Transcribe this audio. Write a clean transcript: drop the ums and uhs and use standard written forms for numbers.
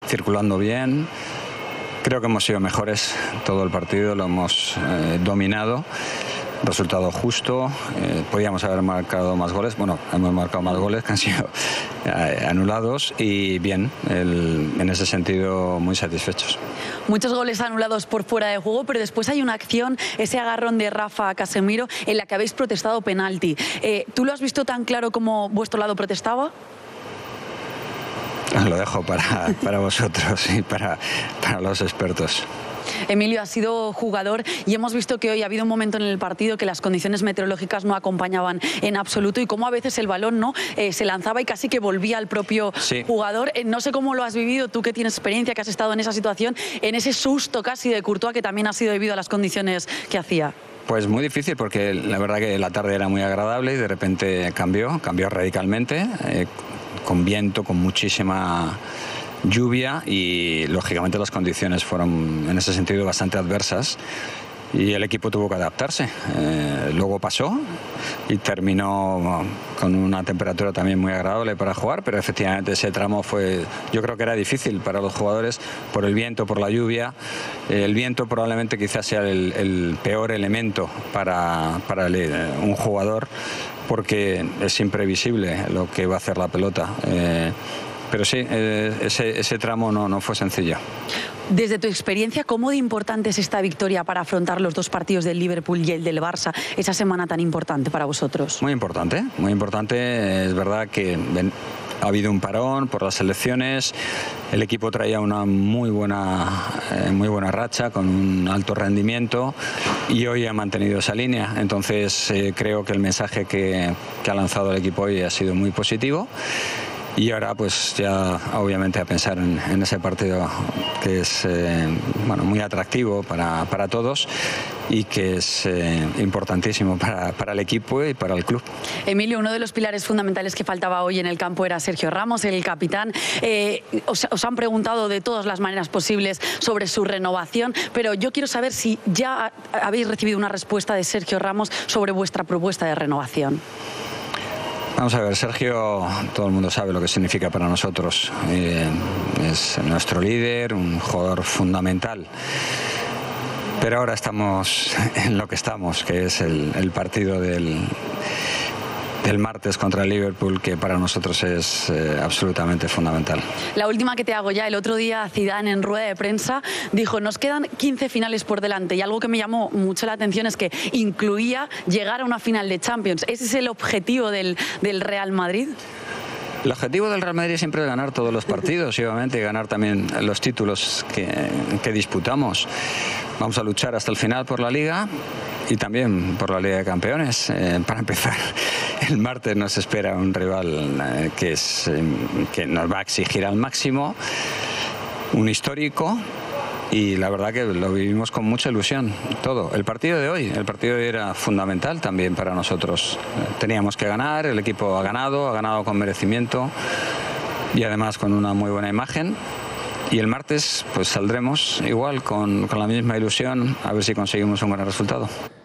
circulando bien. Creo que hemos sido mejores todo el partido, lo hemos dominado. Resultado justo, podíamos haber marcado más goles, bueno, hemos marcado más goles que han sido anulados y bien, en ese sentido muy satisfechos. Muchos goles anulados por fuera de juego, pero después hay una acción, ese agarrón de Rafa a Casemiro, en la que habéis protestado penalti. ¿Tú lo has visto tan claro como vuestro lado protestaba? Lo dejo para vosotros y para los expertos. Emilio, has sido jugador y hemos visto que hoy ha habido un momento en el partido que las condiciones meteorológicas no acompañaban en absoluto y cómo a veces el balón se lanzaba y casi que volvía al propio jugador. No sé cómo lo has vivido, tú que tienes experiencia, que has estado en esa situación, en ese susto casi de Courtois que también ha sido debido a las condiciones que hacía. Pues muy difícil porque la verdad que la tarde era muy agradable y de repente cambió radicalmente, con viento, con muchísima lluvia y lógicamente las condiciones fueron en ese sentido bastante adversas y el equipo tuvo que adaptarse. Luego pasó y terminó con una temperatura también muy agradable para jugar, pero efectivamente ese tramo yo creo que era difícil para los jugadores por el viento, por la lluvia. El viento probablemente quizás sea el peor elemento para un jugador porque es imprevisible lo que va a hacer la pelota. Pero sí, ese tramo no fue sencillo. Desde tu experiencia, ¿cómo de importante es esta victoria para afrontar los dos partidos del Liverpool y el del Barça, esa semana tan importante para vosotros? Muy importante, muy importante. Es verdad que ha habido un parón por las elecciones, el equipo traía una muy buena racha con un alto rendimiento y hoy ha mantenido esa línea. Entonces creo que el mensaje que ha lanzado el equipo hoy ha sido muy positivo. Y ahora pues ya obviamente a pensar en ese partido que es muy atractivo para todos y que es importantísimo para el equipo y para el club. Emilio, uno de los pilares fundamentales que faltaba hoy en el campo era Sergio Ramos, el capitán. Os han preguntado de todas las maneras posibles sobre su renovación, pero yo quiero saber si ya habéis recibido una respuesta de Sergio Ramos sobre vuestra propuesta de renovación. Vamos a ver, Sergio, todo el mundo sabe lo que significa para nosotros. Es nuestro líder, un jugador fundamental. Pero ahora estamos en lo que estamos, que es el partido del martes contra el Liverpool, que para nosotros es absolutamente fundamental. La última que te hago ya, el otro día Zidane en rueda de prensa dijo, nos quedan 15 finales por delante, y algo que me llamó mucho la atención es que incluía llegar a una final de Champions. ¿Ese es el objetivo del Real Madrid? El objetivo del Real Madrid siempre es ganar todos los partidos y obviamente ganar también los títulos que disputamos. Vamos a luchar hasta el final por la Liga y también por la Liga de Campeones. Para empezar, el martes nos espera un rival que nos va a exigir al máximo, un histórico. Y la verdad que lo vivimos con mucha ilusión, todo. El partido de hoy era fundamental también para nosotros. Teníamos que ganar, el equipo ha ganado con merecimiento y además con una muy buena imagen. Y el martes pues saldremos igual con la misma ilusión a ver si conseguimos un buen resultado.